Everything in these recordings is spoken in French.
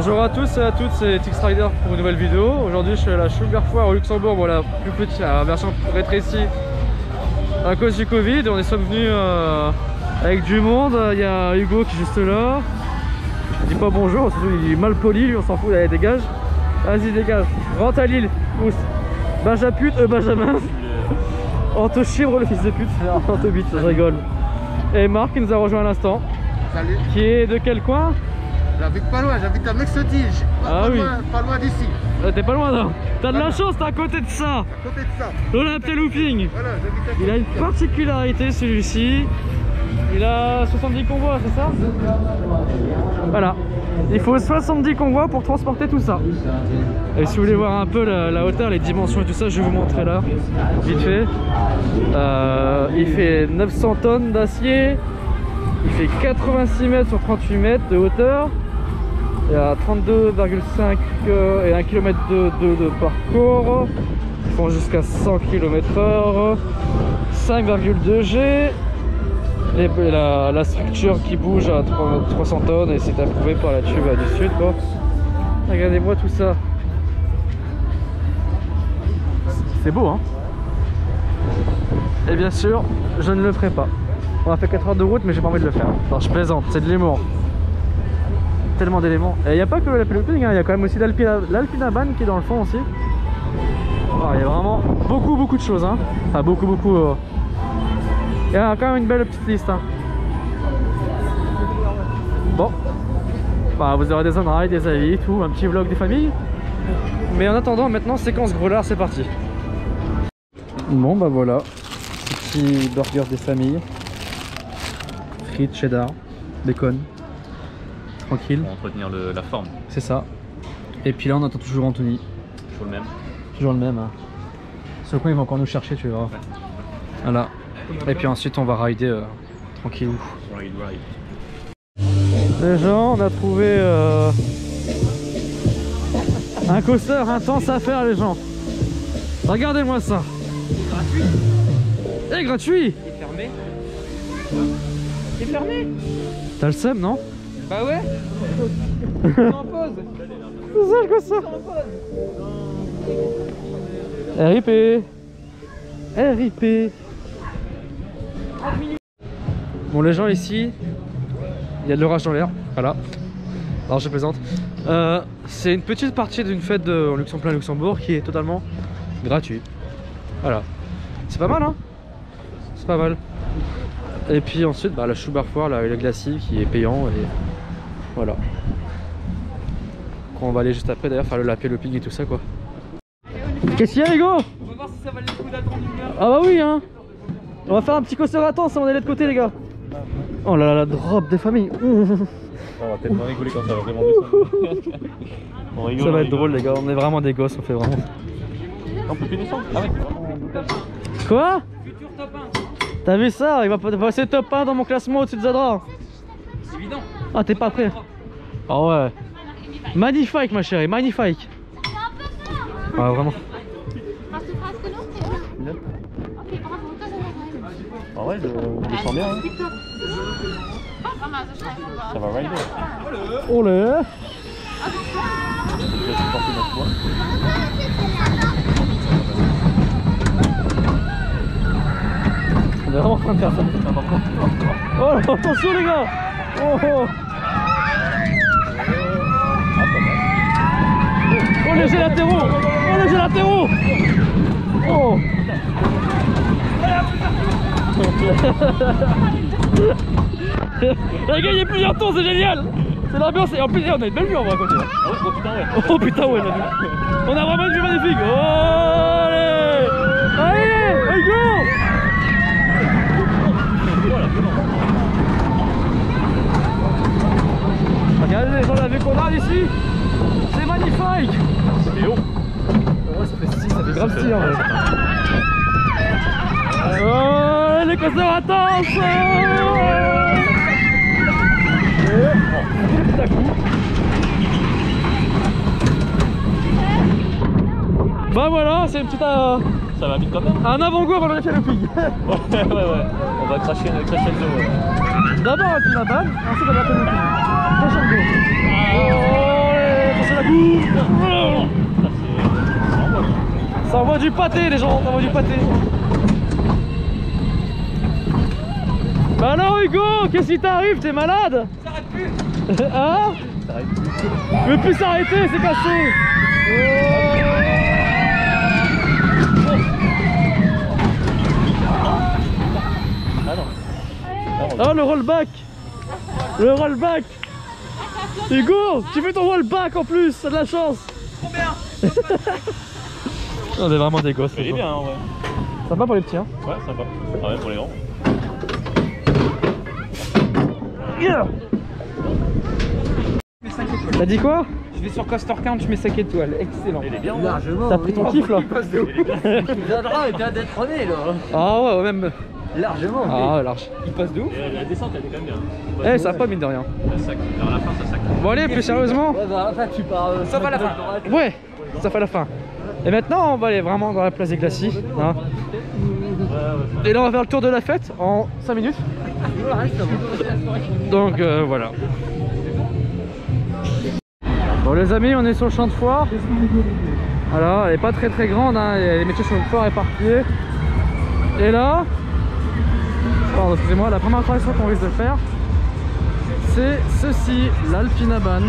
Bonjour à tous et à toutes, c'est Tixrider pour une nouvelle vidéo. Aujourd'hui je suis à la Schubert Foire au Luxembourg, bon, la plus petite, la version rétrécie à cause du Covid. On est venus avec du monde. Il y a Hugo qui est juste là. Je dis pas bonjour, surtout il est mal poli, lui on s'en fout, allez dégage. Vas-y dégage, rentre à Lille, pousse. Benjamin. On te chibre le fils de pute, on te bite, je rigole. Et Marc qui nous a rejoint à l'instant. Salut. Qui est de quel coin? J'habite pas loin, j'habite à Mexotige. Pas loin d'ici. T'es pas loin là. T'as de la chance, t'es à côté de ça. À côté de ça. L'Olympia Looping. Voilà, j'habite à côté. Il a une particularité celui-ci. Il a 70 convois, c'est ça? Voilà. Il faut 70 convois pour transporter tout ça. Et si vous voulez voir un peu la hauteur, les dimensions et tout ça, je vais vous montrer là, vite fait. Il fait 900 tonnes d'acier. Il fait 86 mètres sur 38 mètres de hauteur. Il y a 32,5 et 1 km de parcours. Ils font jusqu'à 100 km/h. 5,2 G. Et la structure qui bouge à 300 tonnes et c'est approuvé par la Tube du Sud quoi. Regardez-moi tout ça. C'est beau hein. Et bien sûr je ne le ferai pas. On a fait 4 heures de route mais j'ai pas envie de le faire. Non je plaisante, c'est de l'humour. Tellement d'éléments. Et il n'y a pas que la piloting, hein. Il y a quand même aussi l'Alpinaban qui est dans le fond aussi. Alors, il y a vraiment beaucoup de choses hein. Enfin beaucoup il y a quand même une belle petite liste hein. Bon bah, vous aurez des on-ride, des avis, tout, un petit vlog des familles. Mais en attendant maintenant séquence grelard, c'est parti. Bon bah voilà, petit burger des familles. Frites, cheddar, bacon. Tranquille. Pour entretenir la forme. C'est ça. Et puis là on attend toujours Anthony. Toujours le même. Toujours le même hein. Ce coin il va encore nous chercher tu vois. Ouais. Voilà. Et puis ensuite on va rider tranquillou. Les gens, on a trouvé un coaster intense à faire les gens. Regardez-moi ça. Gratuit. Eh gratuit. Il est fermé. Il est fermé. T'as le seum non? Bah ouais. C'est en pause. C'est ça le coaster. RIP. RIP. Bon les gens ici, il y a de l'orage dans l'air, voilà. Alors je plaisante. C'est une petite partie d'une fête en Luxembourg qui est totalement gratuite. Voilà. C'est pas mal hein. C'est pas mal. Et puis ensuite bah, la Schubert Foire, le glacis qui est payant et voilà. On va aller juste après d'ailleurs faire le lapin looping et tout ça quoi. Qu'est-ce qu'il y a Hugo? On va voir si ça valait le coup d'attendre une heure. Ah bah oui hein. On va faire un petit coaster à temps, on est de l'autre côté les gars. Oh là là, la drop des familles. On va peut-être pas rigoler quand ça va vraiment descendre. Ça va être drôle les gars, on est vraiment des gosses, on fait vraiment. On peut plus descendre. Ah ouais. Quoi? Futur top 1. T'as vu ça? Il va passer top 1 dans mon classement au-dessus de Zadra. C'est évident. Ah t'es pas prêt? Ah ouais. Magnifique ma chérie, magnifique. Ah vraiment. Ah ouais, je sens bien. Hein. Ça va rider. Olé. Je vais supporter notre poids. On est vraiment en train de faire ça. Oh là, attention les gars. Oh, oh. Oh léger latéraux. Oh léger latéraux. Oh. Les gars, il y a plusieurs tours, c'est génial. C'est l'ambiance et en plus on a une belle vue en vrai à côté. Ah ouais, oh putain ouais. Oh putain ouais, on a vraiment une vue magnifique. Oh, allez. Allez go. Regardez les gens, la vue qu'on a d'ici. C'est magnifique. C'est haut. Ouais, ça fait grave style en vrai. Oh, les coasters intenses. Bah voilà, c'est une petite Ça va vite quand même. un avant-goût avant le lapin looping. Ouais. On va cracher le dos. Ouais. D'abord un lapin, ensuite un lapin looping. Prochain go. c'est la bouffe. Ça envoie du pâté les gens, ça envoie du pâté. Bah non Hugo, qu'est-ce qui t'arrive? T'es malade? Ça s'arrête plus. Hein? Tu veux plus s'arrêter, c'est cassé. Oh le rollback. Le rollback. Hugo, tu fais ton rollback en plus, t'as de la chance. Trop bien. On est vraiment des gosses. Il est bien en vrai. Sympa pour les petits hein. Ouais, sympa. Ah ouais, pour les grands. Yeah. Je mets 5 étoiles. T'as dit quoi? Je vais sur Coaster Count, je mets 5 étoiles. Excellent. Il est bien. Largement. T'as pris ton kiff là? Il viendra, il vient d'être rené là. Ah ouais, même. Largement. Ah ouais, large. Il passe de ouf. Et la descente elle est quand même bien. Eh, ça va pas mine de rien. Ça sac. Vers la fin ça sac. Bon allez, plus sérieusement. Ouais, bah, enfin, tu pars. Sauf à la fin. Ouais, ça fait la fin. Et maintenant, on va aller vraiment dans la place des glacis. Hein. Et là, on va faire le tour de la fête en 5 minutes. Donc voilà. Bon les amis, on est sur le champ de foire. Alors, elle est pas très grande, hein. Les métiers sont fort éparpillés. Et là, pardon, excusez-moi, la première attraction qu'on risque de faire, c'est ceci, l'Alpinaban.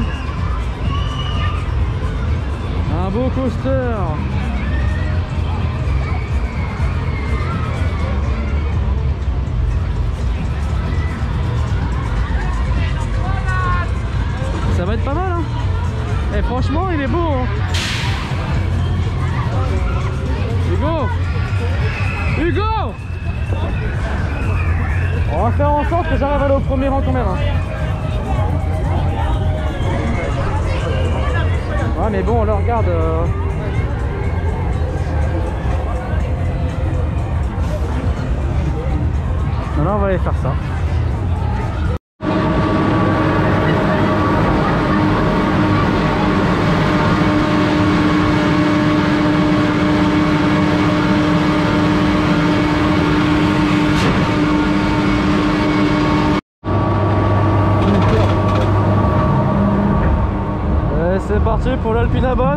Un beau coaster. Ça va être pas mal hein. Et franchement il est beau hein. Hugo, on va faire en sorte que j'arrive à aller au premier rang quand même hein. Ouais mais bon là regarde Là on va aller faire ça. C'est parti pour l'Alpinaban.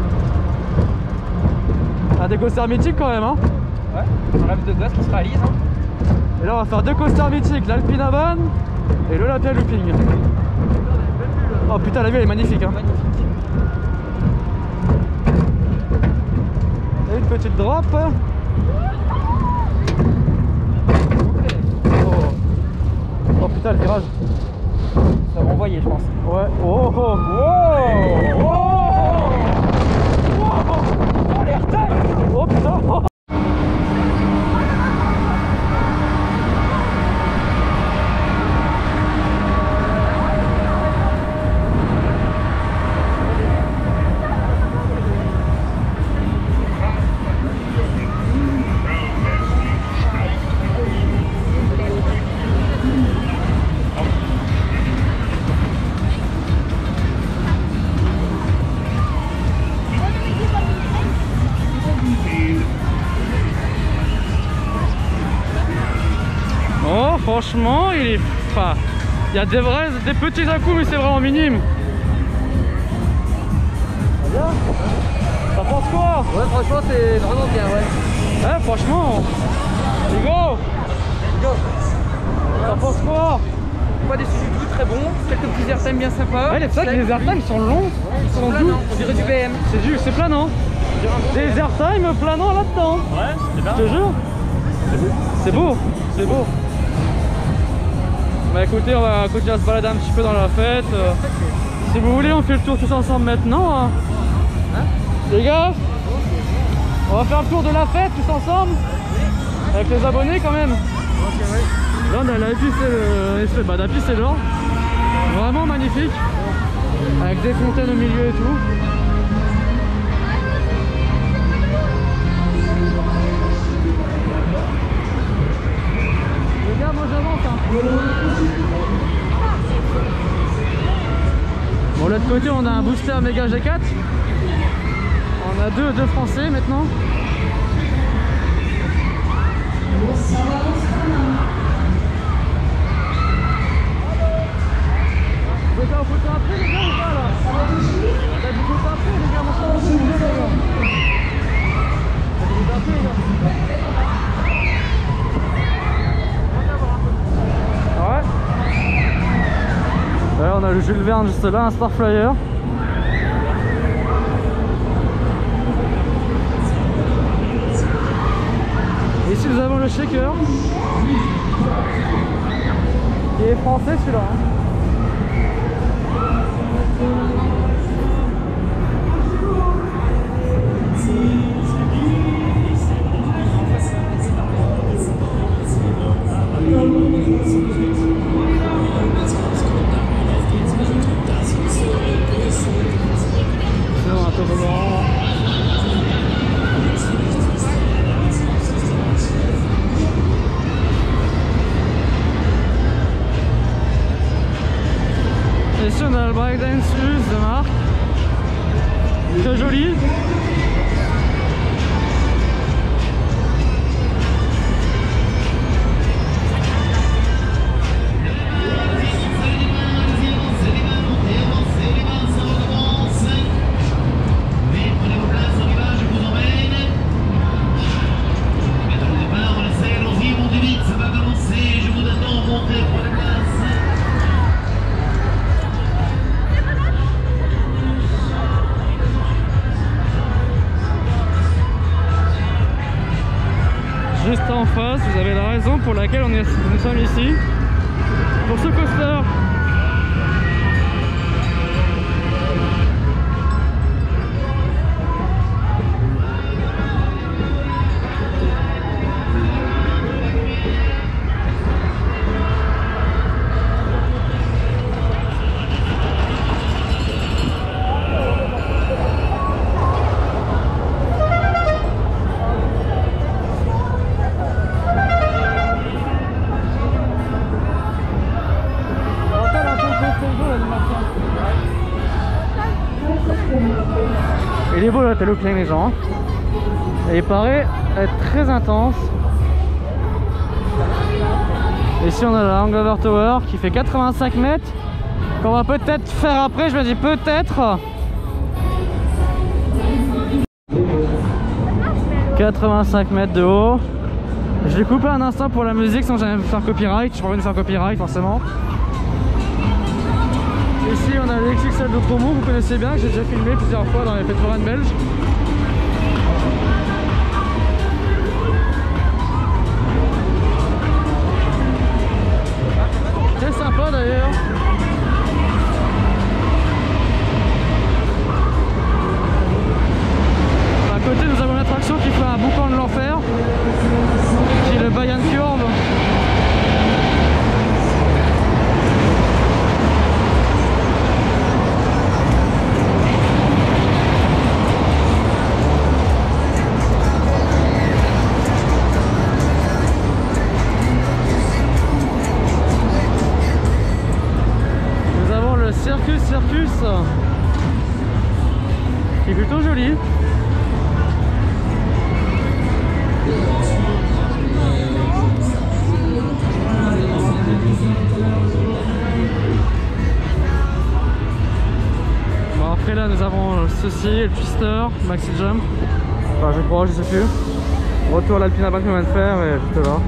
Un des coasters mythiques quand même hein. Ouais, un rêve de gosse qui se réalise hein. Et là on va faire deux coasters mythiques, l'Alpinaban et l'Olympia Looping. Oh putain la vue elle est magnifique hein. Et une petite drop. Oh putain le virage. Ça va envoyer je pense. Ouais. Oh oh. Wow. Wow. Oh l'air tête. Oh putain. Oh. Franchement, il est pas. Il y a des petits à coups, mais c'est vraiment minime. Ça pense quoi? Ouais franchement c'est vraiment bien ouais. Ouais franchement. Hugo, ça pense quoi? Pas déçu du tout, très bon. Quelques petits airtime bien sympas. Ouais, c'est vrai que les airtime sont longs. Ils sont doux. On dirait du BM. C'est planant. Des airtime planants là-dedans. Ouais, c'est bien. Je te jure. C'est beau. C'est beau. Bah écoutez, on va continuer à se balader un petit peu dans la fête. Si vous voulez, on fait le tour tous ensemble maintenant. Hein. Les gars, on va faire le tour de la fête tous ensemble. Avec les abonnés quand même. Là on a la piste, la piste et l'or. Vraiment magnifique. Avec des fontaines au milieu et tout. Les gars, moi j'avance hein. Bon, de l'autre côté on a un booster Mega G4. On a deux français maintenant. Vous pouvez faire une photo après les gars ou pas là? le Jules Verne juste là, un Starflyer. Ici nous avons le Shaker, qui est français celui-là. Un toboggan. Ici on a le breakdance Us de marque, très joli. Juste en face, vous avez la raison pour laquelle nous sommes ici, pour ce coaster. Il est beau là, t'as loupé les gens. Et il paraît être très intense. Ici on a la Hangover Tower qui fait 85 mètres. Qu'on va peut-être faire après, je me dis peut-être. 85 mètres de haut. Je vais couper un instant pour la musique, sinon j'allais me faire copyright. Je pourrais me faire copyright forcément. Ici on a les XXL de promo, vous connaissez bien, que j'ai déjà filmé plusieurs fois dans les fêtes foraines belges. Très sympa d'ailleurs. À côté nous avons l'attraction qui fait un boucan de l'enfer, qui est le Bayan Curve. Circus qui est plutôt joli. Bon, après là nous avons ceci, le Twister, Maxi Jump, enfin je crois, je sais plus. Retour à l'Alpina Bank qu'on vient de faire et juste là.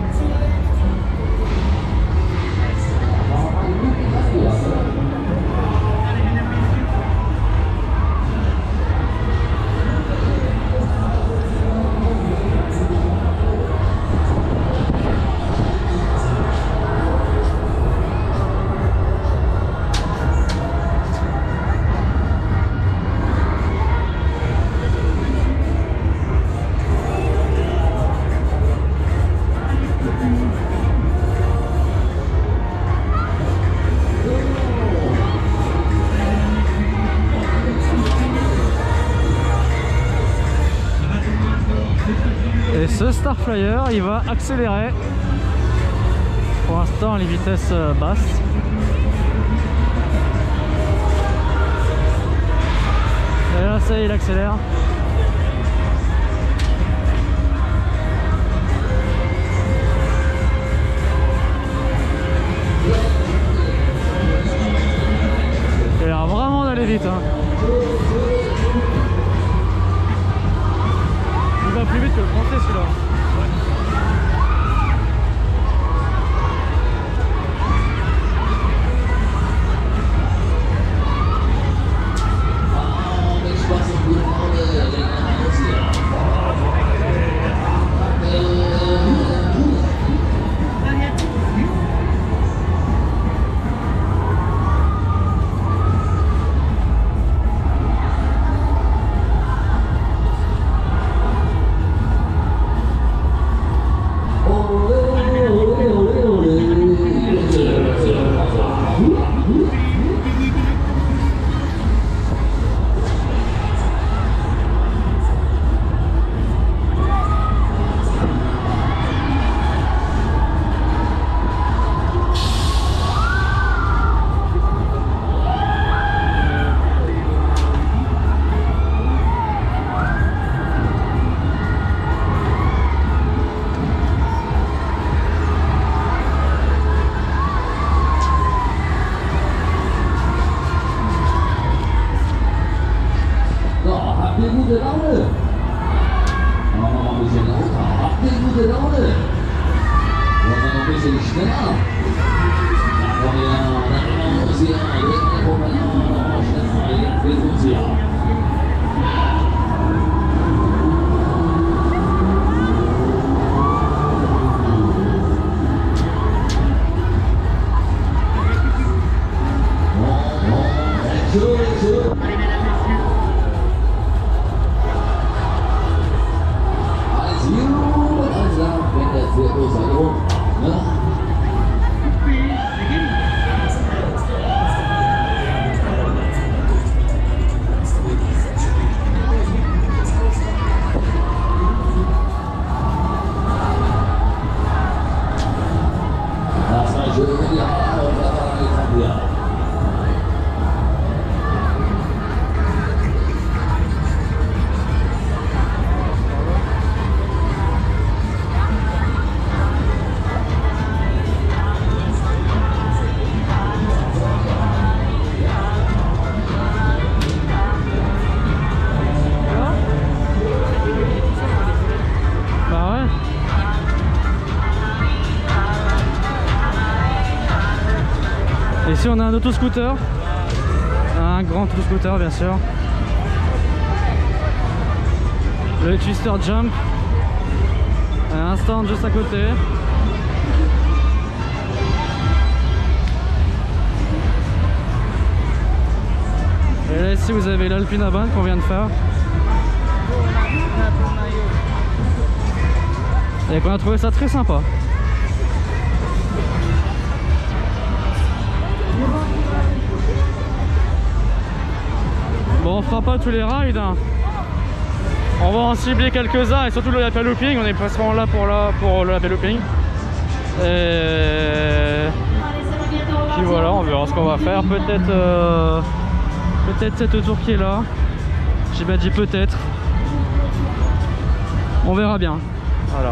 Et ce Starflyer il va accélérer. Pour l'instant les vitesses basses. Et là ça y est, il accélère. Il a l'air vraiment d'aller vite hein. Il va plus vite que le français celui-là. Ici on a un auto-scooter, un grand auto-scooter bien sûr. Le Twister Jump, un stand juste à côté. Et là ici vous avez l'Alpina Band qu'on vient de faire. Et qu'on a trouvé ça très sympa. Bon, on fera pas tous les rides, hein. On va en cibler quelques-uns et surtout le lapin looping, on est presque là pour le lapin looping. Et puis voilà, on verra ce qu'on va faire. Peut-être cette tour qui est là. J'ai pas dit peut-être. On verra bien. Voilà.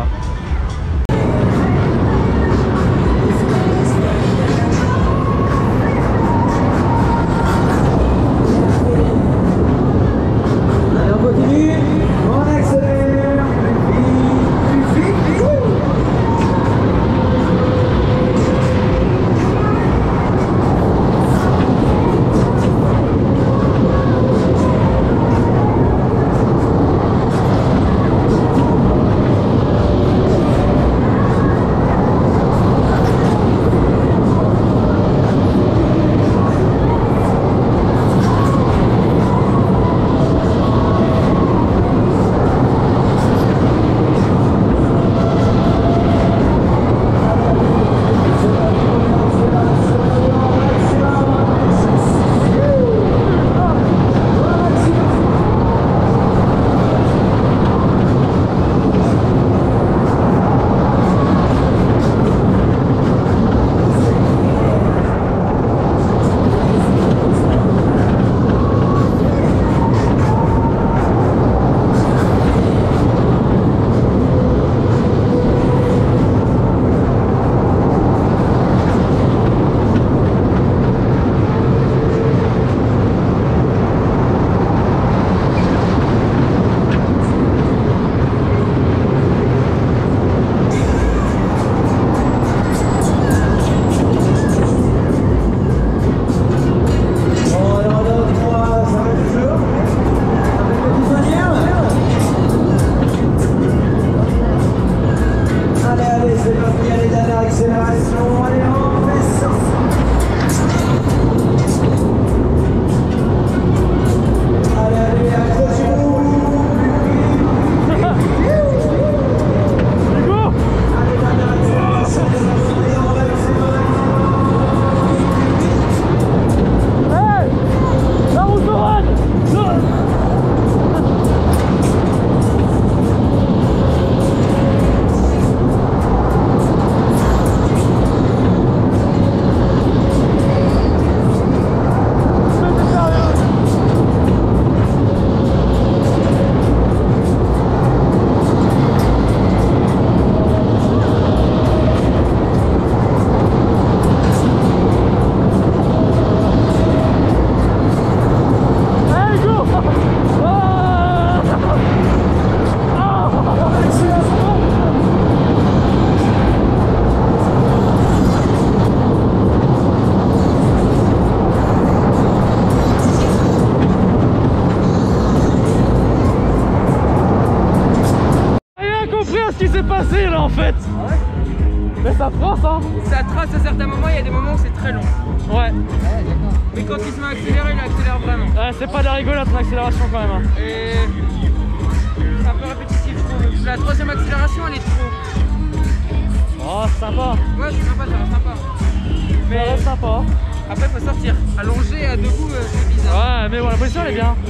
Mais ça trace, hein. Ça trace à certains moments, il y a des moments où c'est très long. Ouais. Mais quand il se met à accélérer, il accélère vraiment. Ouais, c'est pas de la rigolade ton accélération quand même. Hein. Et c'est un peu répétitif, je trouve. La troisième accélération, elle est trop. Oh, c'est sympa. Ouais, c'est sympa, ça va sympa. Mais Mais sympa. après, faut sortir. Allongé à debout, c'est bizarre. Ouais, mais bon, la position elle est bien.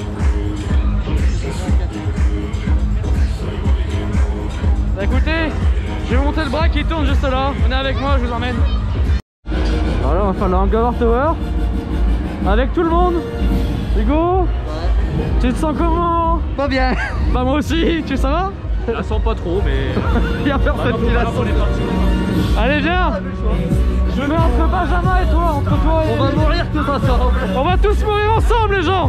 Bah, écoutez, je vais monter le bras qui tourne juste là. Venez avec moi, je vous emmène. Voilà, on va faire le Hangover Tower. Avec tout le monde. Hugo, tu te sens comment? Pas bien. Bah moi aussi, tu ça va? Je la sens pas trop, mais. Il y a personne qui la sent. Allez viens. Je me mets entre Benjamin et toi, entre toi et... On va mourir tous ensemble. On va tous mourir ensemble les gens.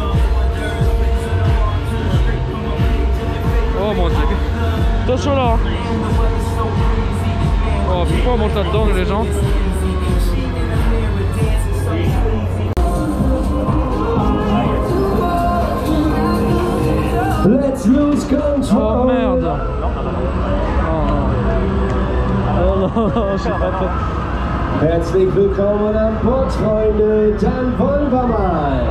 Oh mon dieu. Attention là. Oh pourquoi on monte là-dedans les gens? Let's lose control. Oh merde. Oh non, je sais pas trop. Herzlich willkommen an Bord, Freunde. Dann wollen wir mal.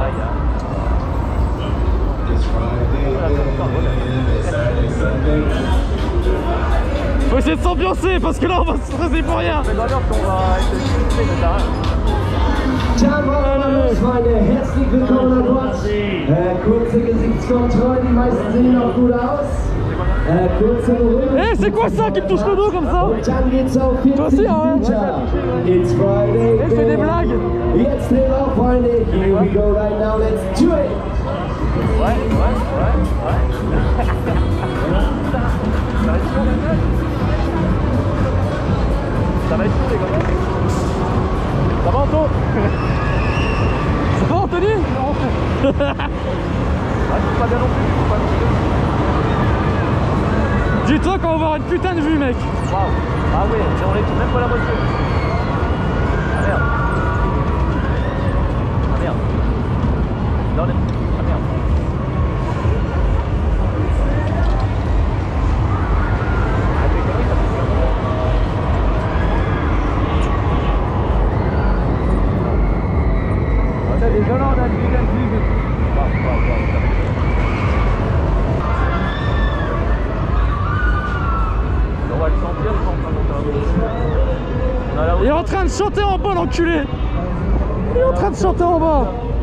Faut essayer de s'ambiancer parce que là on va se stresser pour rien. Dann wollen wir los, Freunde. Herzlich willkommen an Bord. Kurze Gesichtskontrolle, die meisten sehen noch gut aus. Kurze Berührung. Eh c'est quoi ça qui me touche le dos comme ça? Und dann geht's auf 40 aussi, hein? Meter. It's Friday. Eh fais des blagues. Jetzt drehen wir auf, Freunde. Here we go right now. Let's do it. Ça va être chaud, les gars. Ça va, Anto? C'est bon Anthony? Ah, c'est pas bien non plus, c'est pas non plus. Dis-toi qu'on va avoir une putain de vue mec. Waouh. Ah ouais, on est même pas la moitié. Ah merde. Ah merde. Là, on est... Ah merde. Il est en train de chanter en bas l'enculé. Il est en train de chanter en bas.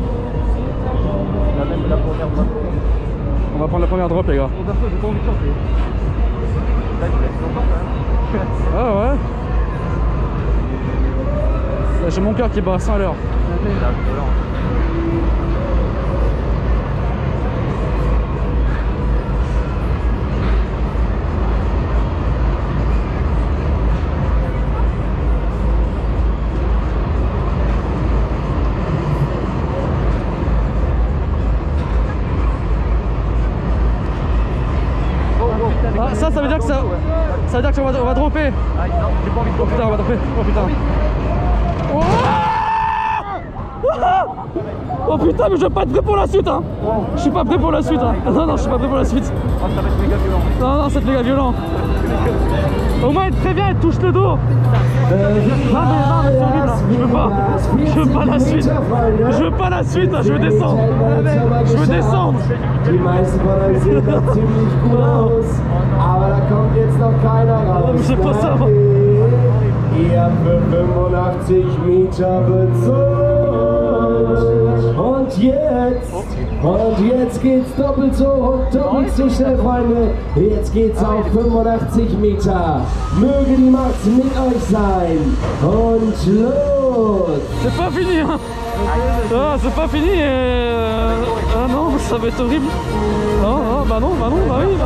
On va prendre la première drop les gars. Ah ouais. J'ai mon cœur qui bat à 100 à l'heure. Ah, ça veut dire que ça veut dire qu'on va dropper. Ah non, j'ai pas envie de Oh putain, on va dropper. Oh putain. Oh putain, mais je vais pas être prêt pour la suite hein. Je suis pas prêt pour la suite hein. Non, je suis pas prêt pour la suite. Ah, ça va être méga violent. Non, c'est méga violent. Au moins, elle prévient, elle touche le dos. Non, mais c'est horrible. Je veux pas. Je veux pas la suite. Je veux pas la suite, je veux descendre. Je veux descendre. Die meisten von euch sehen noch ziemlich gut aus, aber da kommt jetzt noch keiner raus. Je sais pas ça. Ihr habt für 85 Meter bezahlt. Und jetzt geht's doppelt so und doppelt so schnell, Freunde. Jetzt geht's auf 85 Meter. Möge die Macht mit euch sein. Und los! C'est pas fini hein. Ah, c'est pas fini. Ah non, ça va être horrible. Non, bah oui, bah non.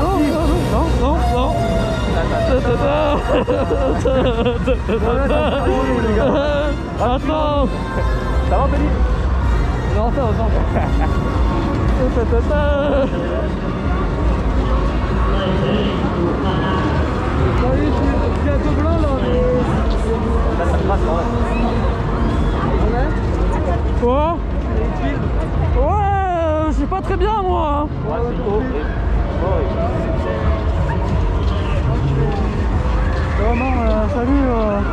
Attends. Ça va, Anthony? Non, attends. Bientôt blanc là. Là, ça crasse quand même. Quoi? Ouais, je suis pas très bien moi. Ouais, c'est haut. Ça va comment salut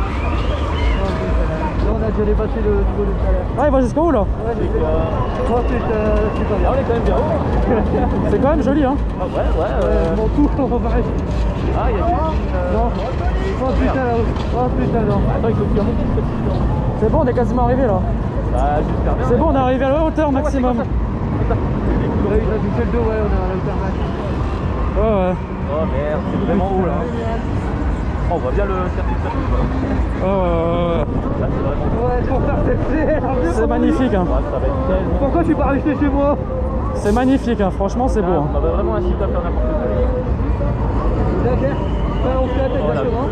Là, on a déjà dépassé le niveau de salaire. Ah, il va jusqu'en haut là. Ouais, c'est pas bien. On est quand même bien haut. C'est quand même joli hein. Ah ouais. Mon coup, on va arrêter. Ah, il y a Non. Oh putain là-haut. Oh putain non. Attends, il faut qu'il y ait un petit peu. C'est bon, on est quasiment arrivé là. Bah, j'espère bien. C'est bon, on est arrivé à la hauteur maximum. Ouais, il a touché le dos, ouais, on est à l'auteur max. Ouais, ouais. Oh merde, c'est vraiment haut là. Oh, on voit bien le circuit. Ouais. Là, c'est vraiment haut. Ouais, pour faire cette C'est magnifique hein. Ouais, ça va être tellement. Pourquoi je suis pas resté chez moi? C'est magnifique hein, franchement c'est beau. Hein. On va vraiment inciter à faire n'importe quoi. D'accord. On fait la tête exactement.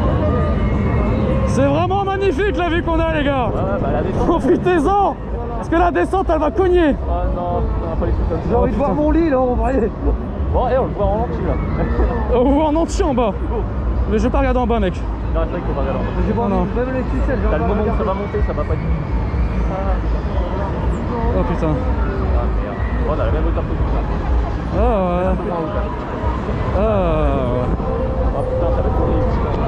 C'est vraiment magnifique la vue qu'on a les gars. Ouais, bah la descente. Profitez-en. Parce que la descente elle va cogner. Oh non, putain, pas les trucs comme ça. J'ai envie de voir mon lit là, en vrai. Bon, on le voit en entier là. On voit en entier en bas. Mais je vais pas regarder en bas mec. Non, c'est vrai qu'il faut pas regarder. J'ai pas Non, envie, même les ficelles, j'ai T'as le envie de moment où ça regarder. va monter, ça va pas du tout. Oh putain. Ah merde. Bon, on a la même hauteur que tout ça. Ah ouais. Ah ouais. Oh putain, ça va être horrible.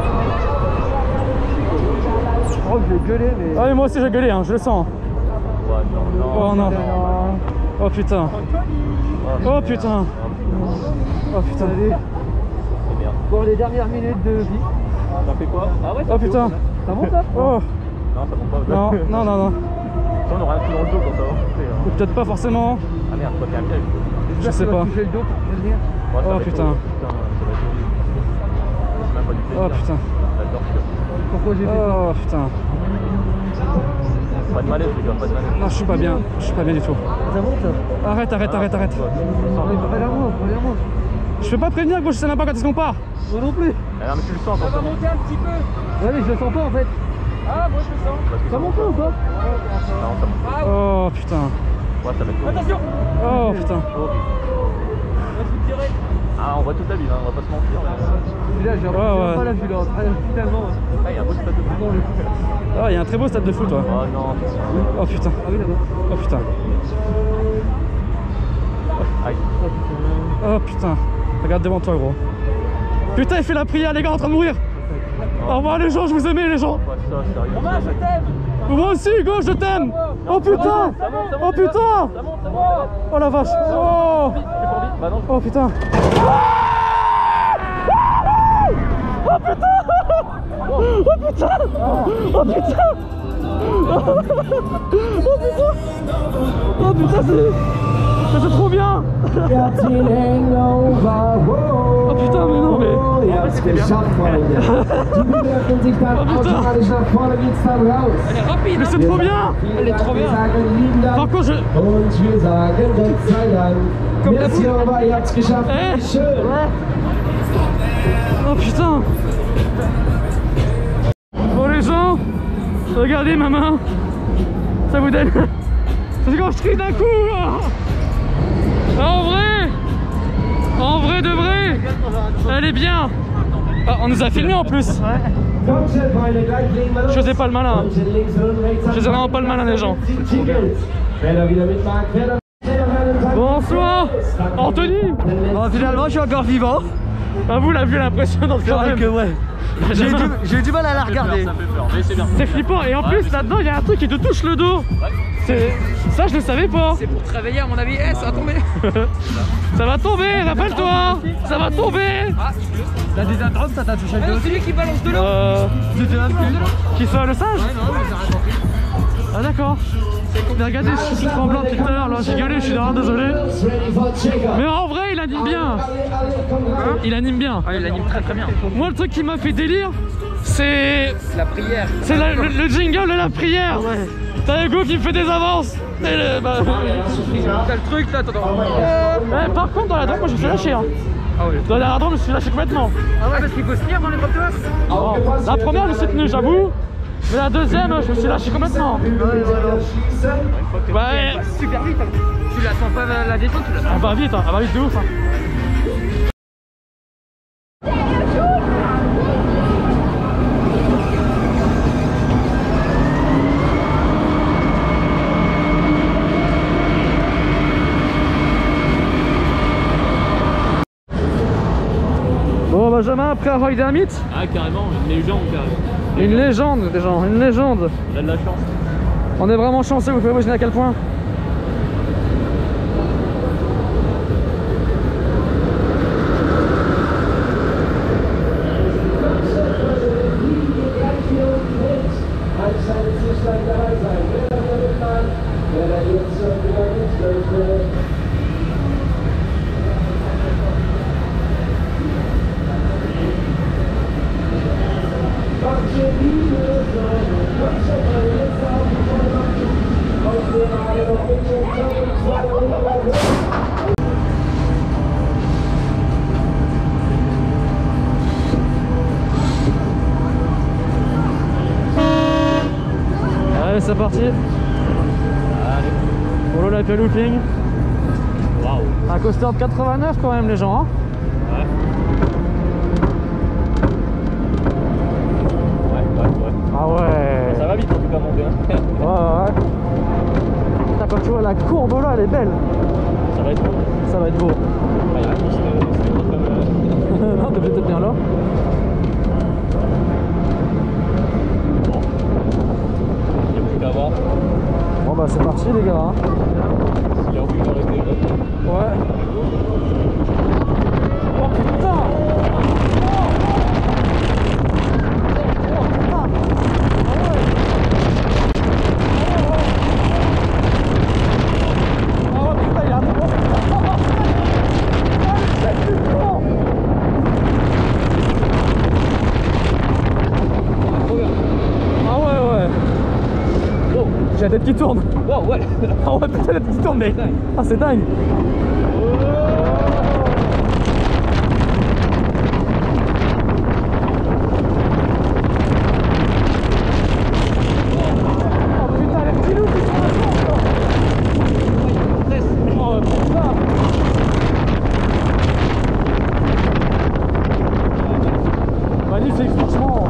Je crois que je vais gueuler, mais. Ah mais moi aussi j'ai gueulé hein, je le sens. Ouais, non. Oh non. Oh putain. Oh putain. Oh putain. Allez. C'est merde. Bon, les dernières minutes de vie. Ça fait quoi? Ah ouais, ça Oh fait putain. haut, ça. Ça monte là? Oh. Non, ça monte pas. Non. Ça, on aura un coup dans le dos quand ça va monter. Ou peut-être pas forcément. Ah merde, toi t'es un piège. Je sais pas. Toucher le dos pour prévenir. Ouais, ça Oh, va être putain. horrible. Putain, ça va être horrible. C'est même pas du plaisir. Oh putain. La torture. Pourquoi j'ai fait ça? Oh putain. Pas de malaise, les gars, pas de malaise. Non je suis pas bien. Je suis pas bien du tout. Ça monte là? Arrête. On est pas vers moi, premièrement. Je peux pas prévenir gros, je sais même pas quand est-ce qu'on part. Moi non plus. Ah non, mais tu le sens quand ça monte. monter un petit peu. Ouais, mais je le sens pas en fait. Ah, moi je le sens. Parce que Ça monte pas ou pas? Non, ça monte. Oh putain. Ouais, ça va être horrible. Attention. Oh putain. Horrible. Ah, on voit toute la ville, hein, on va pas se mentir. Mais... Là, j'ai ouais. pas la vue là. Tellement. Ah, il y a un beau stade de foot. Ah il y a un très beau stade de foot toi. Oh non. Oh putain. Ah oui, là-bas. Oh putain. Aïe. Oh putain. Regarde devant toi gros. Putain il fait la prière les gars en train de mourir. Au revoir les gens, je vous aimais les gens. Pas ça, sérieux. Romain, je t'aime. Moi aussi Hugo je t'aime. Oh putain. Oh putain. Ça monte. Oh la vache. Oh. J'ai pas envie. Bah non. Oh putain. Oh putain. Oh putain. Oh putain. Oh putain c'est trop bien. Oh putain, mais non, mais- Ihr habt's geschafft, Freunde. Die bewirken sich dann Oh, putain. automatisch nach vorne, geht's dann raus. Elle est rapide. Mais Hein. c'est trop bien. Elle est trop bien. Wir sagen lieben Dank. Par contre je... Und wir sagen Gott sei Dank. Comme la Merci, au revoir, ihr habt's geschafft. Eh. Schön. Oh putain. Bon les gens, regardez ma main. Ça vous donne... C'est quand je crie d'un coup là. En vrai de vrai, elle est bien. Ah, on nous a filmé en plus. Kommt schnell, Freunde, gleich legen wir los. Je faisais pas le malin. Kommt schnell links und rechts. Je faisais vraiment pas le malin les gens. Wer da wieder mitmacht, wer da Bonsoir Anthony. Bon, finalement, je suis encore vivant. Ah vous la vue elle est impressionnante quand même. ouais. J'ai eu du mal à la regarder. Ça fait peur, mais c'est bien. C'est flippant et en plus là-dedans il y a un truc qui te touche le dos. Ça je le savais pas. C'est pour te réveiller à mon avis. Eh, ça va tomber. Ça va tomber, rappelle-toi. Ça va tomber. Ah, La désintrante, ça t'a touché ah le non, dos. c'est lui qui balance de l'eau. J'étais même plus. Qui soit le sage? Ouais, non, mais j'ai rien compris. Ah d'accord. Mais regardez, je suis tremblant tout à l'heure, là j'ai gueulé, je suis d'ailleurs désolé. Mais en vrai il anime bien. Il anime bien. Ah, il anime très très bien. Moi le truc qui m'a fait délire, c'est La prière. le jingle de la prière. T'as Hugo qui me fait des avances. Et T'as le truc là, attends. par contre dans la drôme moi je me suis lâché hein. Ah ouais. Dans la drôme je me suis lâché complètement. Ah ouais, parce qu'il faut se tenir dans les porteurs. Bon, la première je me suis tenu j'avoue. Mais la deuxième je me suis lâché complètement. Ouais. Super vite. Hein. Tu la sens pas la descente, tu la sens. Elle va vite, hein. Elle va vite de ouf. Hein. Bon bah Benjamin, prêt à rider un mythe? Ah, carrément, une légende, carrément. Une légende, les gens, une légende. Il a de la chance. On est vraiment chanceux, vous pouvez imaginer à quel point. Allez, c'est parti. Allez. Pour le Life Looping. Waouh. Un coaster de 89 quand même, les gens. Hein. Ouais. Ouais. Ah ouais. Ça va vite en tout cas, monter. Hein. Ouais. Putain, quand tu vois la courbe là, elle est belle. Ça va être bon. Ça va être beau. Ah, il y a un coup, c'était pas comme. Non, t'es peut-être bien là. Bon. Il n'y a plus qu'à voir. Bon bah c'est parti les gars. Hein. S'il y a envie d'arrêter. Ouais. Oh putain. J'ai la tête qui tourne. Wow, ouais. Ah ouais, putain, la tête qui tourne, mec. Ah, c'est dingue. Oh putain, les petits loups qui sont là. Oh putain. Magnifique, franchement.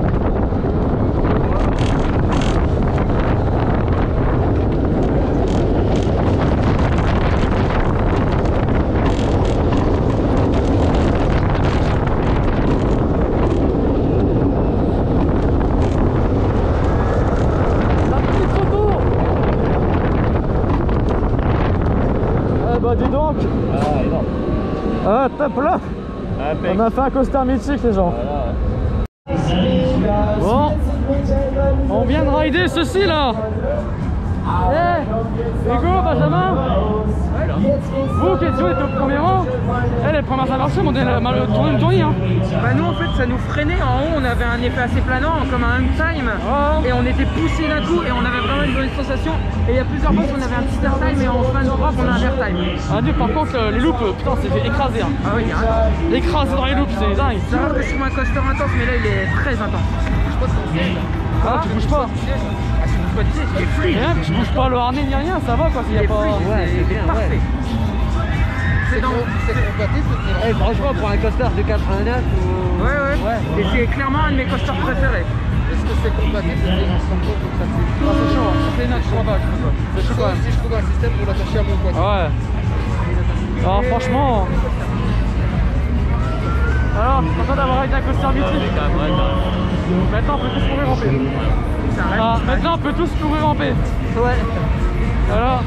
Bah dis donc. Ah, énorme. Ah top là. On a fait un coaster mythique les gens. Voilà. Bon, on vient de rider ceci là. Eh, Hugo, Benjamin, vous qui étiez au premier rang, les premières inversions m'ont donné une tournée. Hein. Bah nous en fait ça nous freinait, en haut on avait un effet assez planant comme un hang time et on était poussé d'un coup et on avait vraiment une bonne sensation et il y a plusieurs fois qu'on avait un petit air time et en fin de drop on a un air time. Ah Dieu, par contre les loops, putain c'est fait écraser. Hein. Ah oui, carrément. Écrasé dans les loops, c'est dingue. C'est rare que je trouve un coaster intense mais là il est très intense. Ah, tu bouges pas. Ah si vous choisissez, il est fluide. Rien, tu bouges pas le harnais ni rien, ça va quoi. Il est fluide, c'est parfait. C'est dans... Eh, franchement, pour un coaster de 89 ou... Ouais. Et c'est clairement un de mes coasters préférés. Est-ce que c'est compatible avec un sample pour ça? C'est chaud, hein. C'est une je crois pas. C'est chaud quand même. Si je trouve un système pour l'attacher à mon poids. Ouais. Alors franchement... Alors, je suis content d'avoir été un coaster mythique. Maintenant on peut tous courir en paix. Ah, maintenant on peut tous courir en paix. Ouais. Voilà.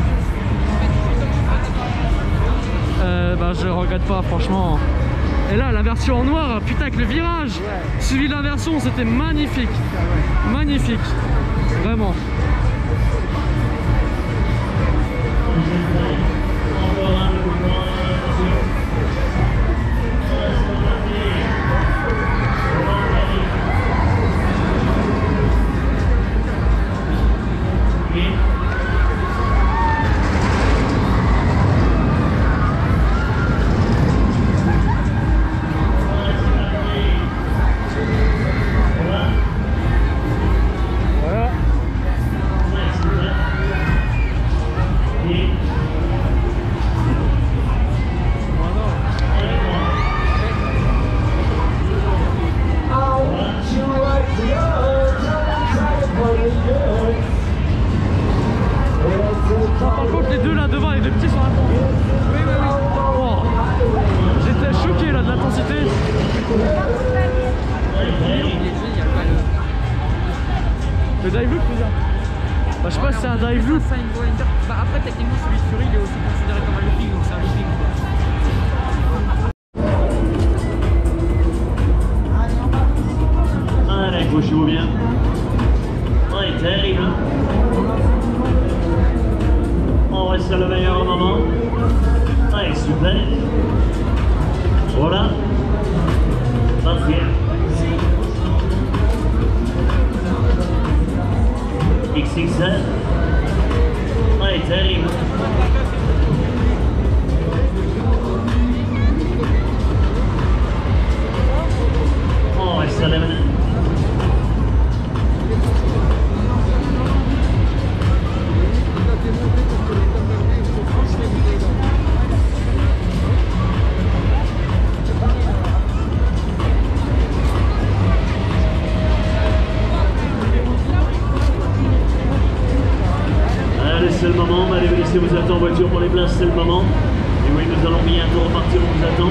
Bah je regrette pas franchement. Et là la version en noir, putain avec le virage suivi de l'inversion, c'était magnifique. Magnifique. Vraiment. Le dive loop, tu veux dire? Bah, je sais pas si c'est un dive loop. Bah, après, techniquement, celui de Fury, il est aussi considéré comme un looping, donc c'est un looping. Allez, accrochez-vous bien. Ouais, terrible. On reste à le meilleur moment. Allez, super. Voilà. Parfait. XXL. Ouais, terrible. On reste à la manette. Allez, c'est le moment. Allez, laissez vous attendre en voiture pour les places, c'est le moment. Et oui, nous allons bientôt repartir, on vous attend.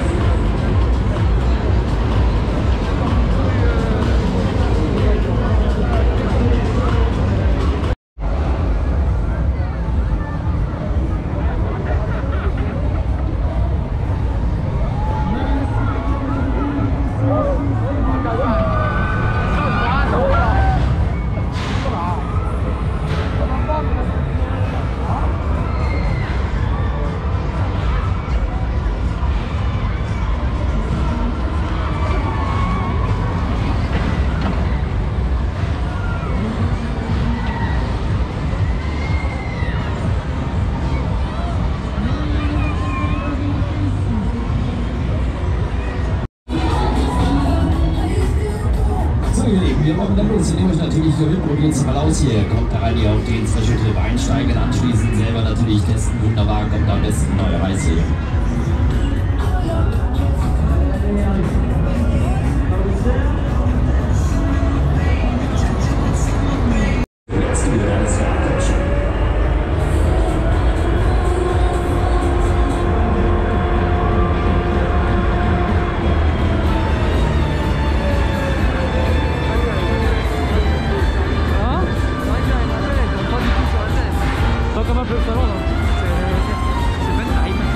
Wir machen dann los, indem euch natürlich gewinnt, probiert es mal aus hier. Kommt da rein, ihr auf den Special-Trip einsteigen, anschließend selber natürlich testen. Wunderbar, kommt am besten neue Reise hier. Jetzt wieder alles fertig. Comme un peu le salon là. C'est pas de time.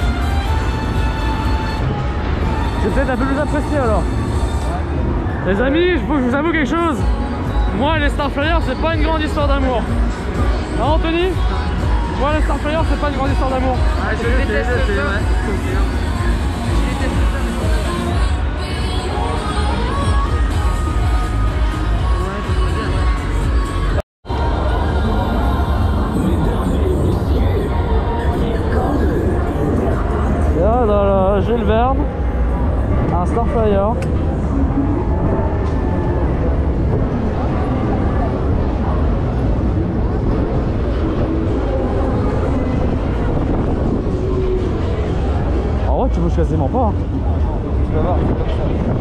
C'est peut-être un peu plus apprécié alors. Les amis, je vous avoue quelque chose. Moi les Starflyers c'est pas une grande histoire d'amour. Non Anthony? Moi les Starflyers c'est pas une grande histoire d'amour. Ah, je déteste ça. Je déteste ça. Là dans la Jules Verne, un Starflyer. En vrai tu bouges quasiment pas. Tu vas voir, c'est comme ça.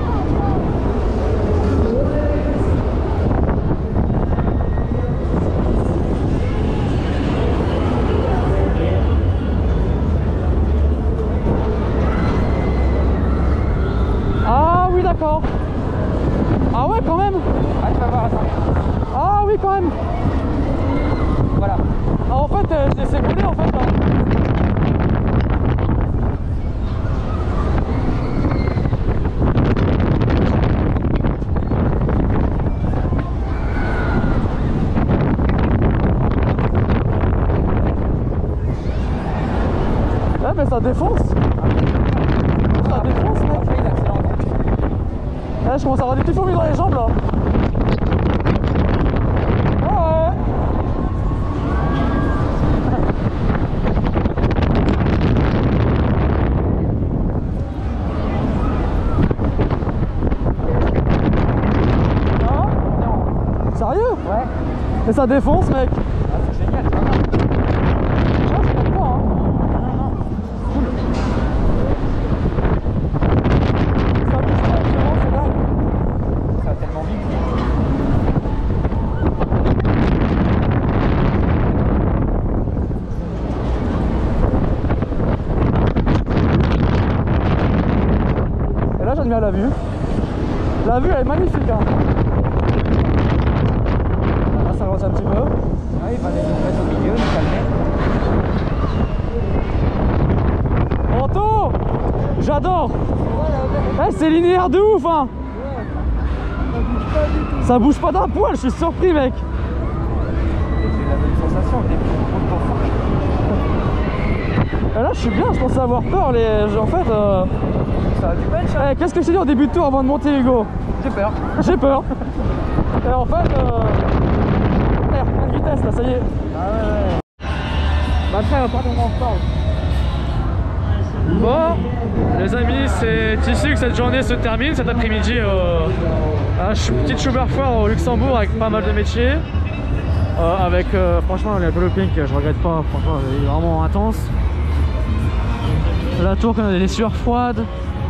D'accord. Ah ouais quand même. Ah, tu vas voir, attends. Ah oui quand même. Voilà. Ah, en fait je laissais couler en fait là. Ouais mais ça défonce. Ça défonce mec. Là, je commence à avoir des petites fourmis dans les jambes là. Ouais. Non. Sérieux? Ouais. Mais ça défonce mec. Ah, c'est génial, tu vois. Ah, je connais pas hein. Non. Cool. Ça bouge pas, vraiment, c'est dingue. Ça va tellement vite. Et là j'admire la La vue elle est magnifique hein. Là ça avance un petit peu. Ah, il fallait nous mettre au milieu, nous calmer. Anto, j'adore. Eh, c'est linéaire de ouf hein. Ça bouge pas d'un poil, je suis surpris mec. J'ai la même sensation, des Et là je suis bien, je pensais avoir peur en fait ça a du bench hein. Qu'est-ce que je t'ai dit au début de tour avant de monter Hugo? J'ai peur. J'ai peur. Et en fait plein de vitesse là, ça y est. Ah ouais. Bah après on en reparle. Bon les amis, c'est ici que cette journée se termine, cet après-midi à la petite Schubert Foire au Luxembourg avec pas mal de métiers. Franchement le developing je regrette pas, franchement il est vraiment intense. La tour qu'on a des sueurs froides.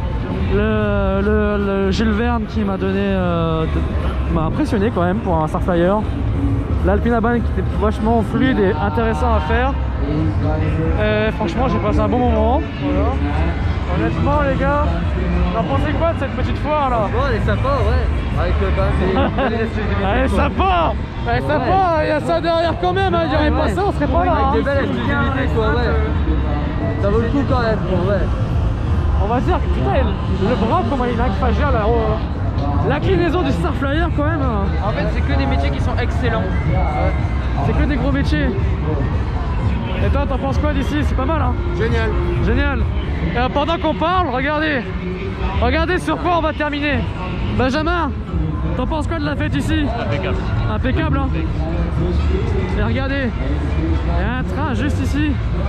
Le Gilles Verne qui m'a donné m'a impressionné quand même pour un Starflyer. L'Alpinaban qui était vachement fluide et intéressant à faire. Franchement j'ai passé un bon moment. Voilà. Honnêtement les gars, t'en pensez quoi de cette petite foire là? Bon, elle est sympa, ouais. Avec quand même Elle est sympa. Elle est sympa, il y a ça derrière quand même, il n'y aurait pas ça, on serait pas là. Avec des belles exclusivités quoi, ouais. Ça vaut le coup quand même, bon, ouais. On va dire que putain, le bras comment il a incroyable là. L'inclinaison du Starflyer quand même. En fait c'est que des métiers qui sont excellents. C'est que des gros métiers. Et toi t'en penses quoi d'ici? C'est pas mal hein? Génial. Génial. Et pendant qu'on parle, regardez sur quoi on va terminer. Benjamin, t'en penses quoi de la fête ici? Impeccable. Impeccable hein. Et regardez, il y a un train juste ici.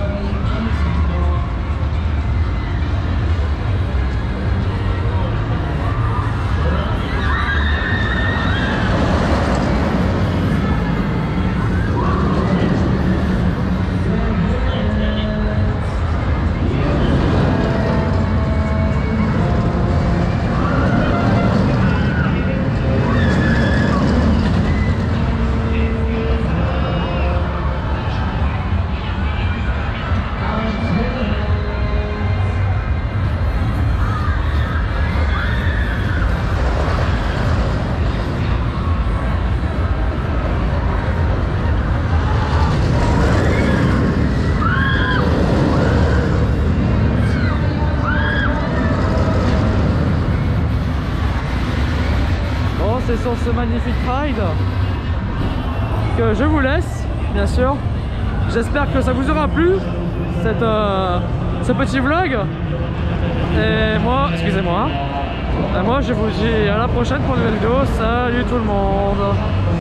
C'est sur ce magnifique ride que je vous laisse, bien sûr. J'espère que ça vous aura plu, ce petit vlog. Et moi, excusez-moi, moi je vous dis à la prochaine pour une nouvelle vidéo. Salut tout le monde.